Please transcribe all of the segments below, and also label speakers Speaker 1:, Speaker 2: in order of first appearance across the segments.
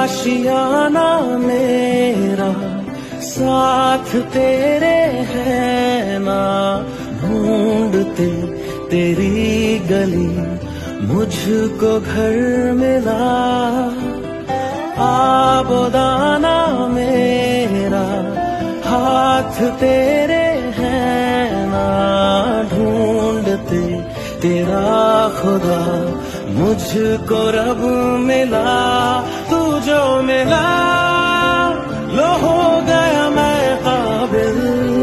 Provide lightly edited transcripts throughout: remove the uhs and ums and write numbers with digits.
Speaker 1: आशियाना मेरा साथ तेरे है ना, ढूंढते तेरी गली मुझको घर मिला। आबोदाना मेरा हाथ तेरे है ना, ढूंढते तेरा खुदा मुझको रब मिला। तू जो मिला लो हो गया मैं काबिल,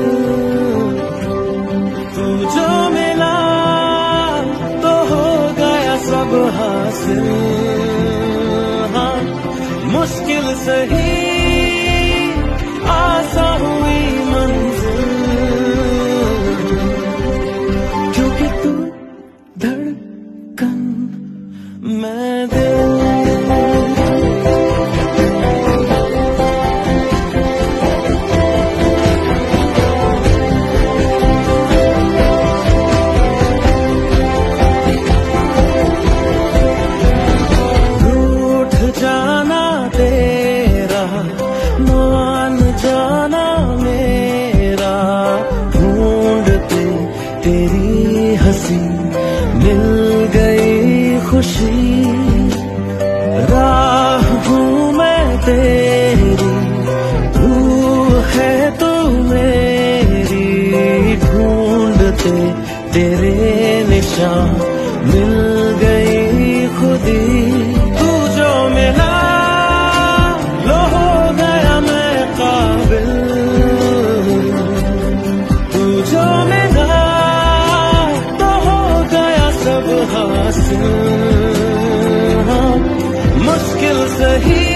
Speaker 1: तू जो मिला तो हो गया सब हासिल। हाँ मुश्किल सही आसा हुई मंजिल, क्योंकि तू धड़कन मैं दिल। रूठ जाना तेरा मान जाना मेरा, ढूंढते तेरी हंसी मिल गई खुशी। राह हूँ मैं तेरी, रूह है तू मेरी, ढूंढते तेरे निशान मिल गई खुदी। तू जो मिला लो हो गया मैं काबिल, तू जो मिला तो हो गया सब हासिल। हाँ मुश्किल सही